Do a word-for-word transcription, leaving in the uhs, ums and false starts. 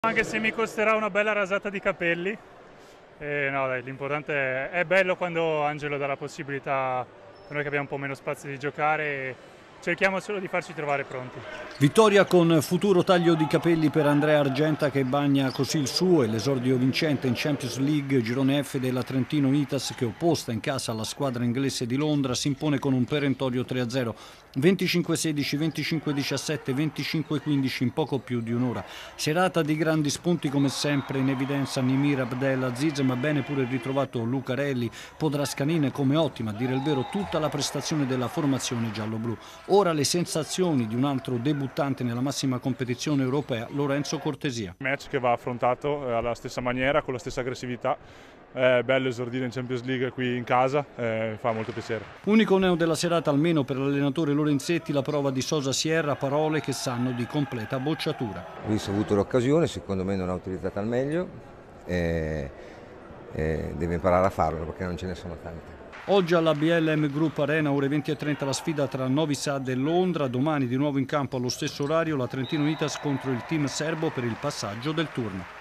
Anche se mi costerà una bella rasata di capelli, eh, no, dai, l'importante è, è bello quando Angelo dà la possibilità, per noi che abbiamo un po' meno spazio di giocare, e cerchiamo solo di farci trovare pronti. Vittoria con futuro taglio di capelli per Andrea Argenta, che bagna così il suo e l'esordio vincente in Champions League, girone F della Trentino Itas, che opposta in casa alla squadra inglese di Londra si impone con un perentorio tre a zero. venticinque sedici, venticinque diciassette, venticinque quindici in poco più di un'ora. Serata di grandi spunti come sempre, in evidenza Nimir Abdelaziz, ma bene pure ritrovato Lucarelli, Podrascanini, come ottima, a dire il vero, tutta la prestazione della formazione giallo-blu. Ora le sensazioni di un altro debuttante nella massima competizione europea, Lorenzo Cortesia. Match che va affrontato alla stessa maniera, con la stessa aggressività. È bello esordire in Champions League qui in casa, eh, fa molto piacere. Unico neo della serata, almeno per l'allenatore Lorenzetti, la prova di Sosa Sierra, parole che sanno di completa bocciatura. Luis ha avuto l'occasione, secondo me non l'ha utilizzata al meglio e, e deve imparare a farlo perché non ce ne sono tante. Oggi alla B L M Group Arena, ore venti e trenta, la sfida tra Novi Sad e Londra. Domani di nuovo in campo allo stesso orario la Trentino Itas contro il team serbo per il passaggio del turno.